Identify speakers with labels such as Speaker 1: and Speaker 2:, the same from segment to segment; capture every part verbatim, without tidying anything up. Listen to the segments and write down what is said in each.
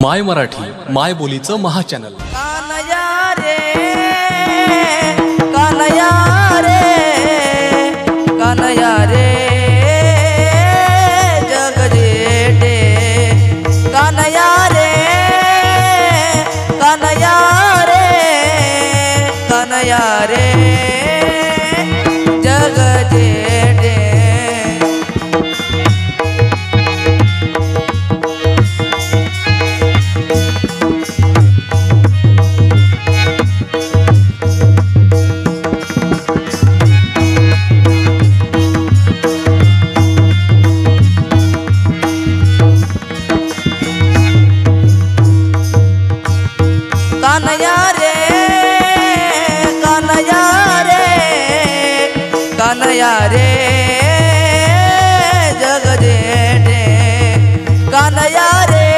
Speaker 1: माय मराठी माय बोलीचं महाचॅनल।
Speaker 2: कानया रे कानया रे कानया रे जग जेठे कानया रे कानया रे कानया रे जग जेठे कानया रे कानया रे कानया रे जग जेठे कानया रे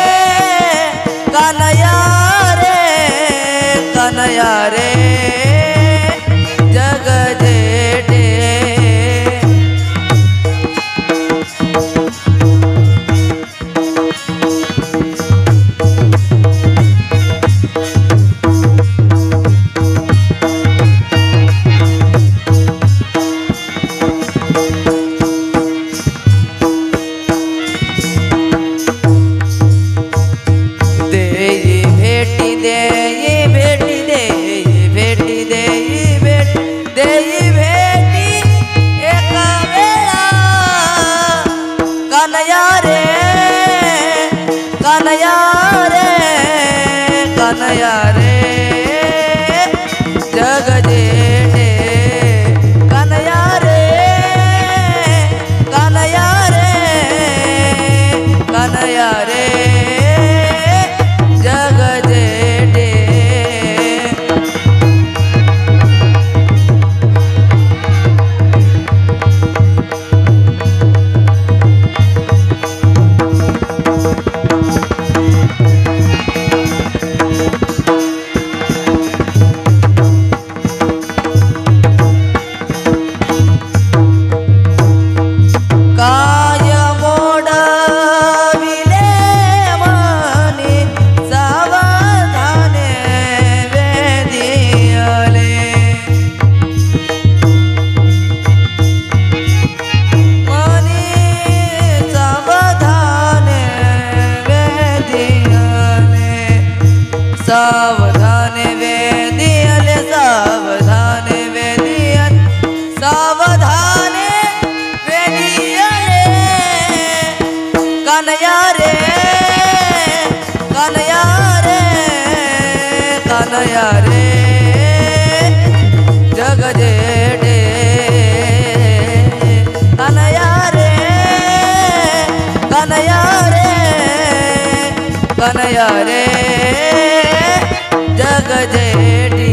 Speaker 2: कानया रे कानया रे जग जेठे कानया रे कानया रे कानया रे जग जेठे कानया रे कानया रे कानया रे जग जेठे सावधान वेदियले सावधान वेदियले सावधान वेदियले कानया रे कानया रे कानया रे जग जेठे कानया रे कानया रे कानया रे जग जेठी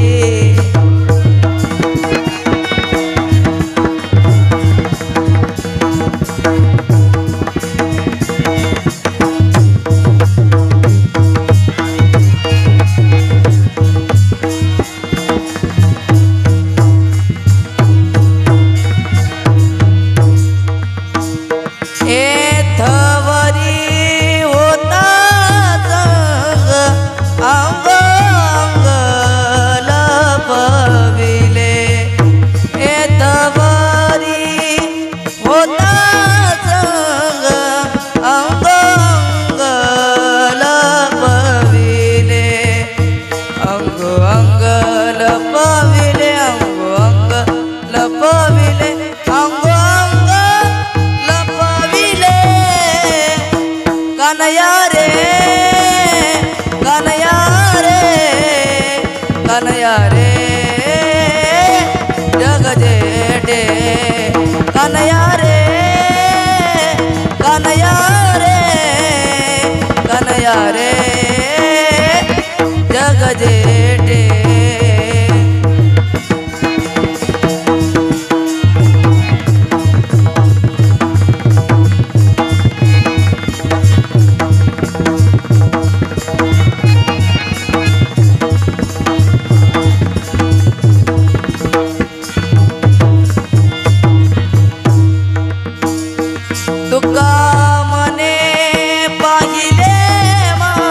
Speaker 2: एथवरी होता संग अंग अंग लपविले एथवरी होता संग अंग अंग लपविले अंग अंग लपविले अंग अंग लपविले अंग अंग लपविले कानया रे कानया रे कानया रे जग जेठे कानया रे कानया रे कानया रे जग जेठे तुका मने पाहिले मा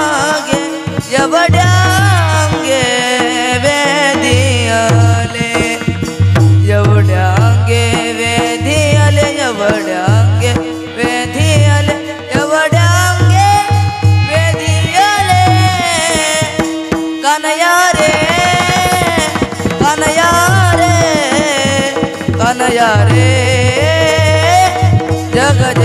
Speaker 2: एवढ्यांगे वेधियले एवढ्यांगे वेधियले कन्हैया रे कन्हैया रे कन्हैया रे जग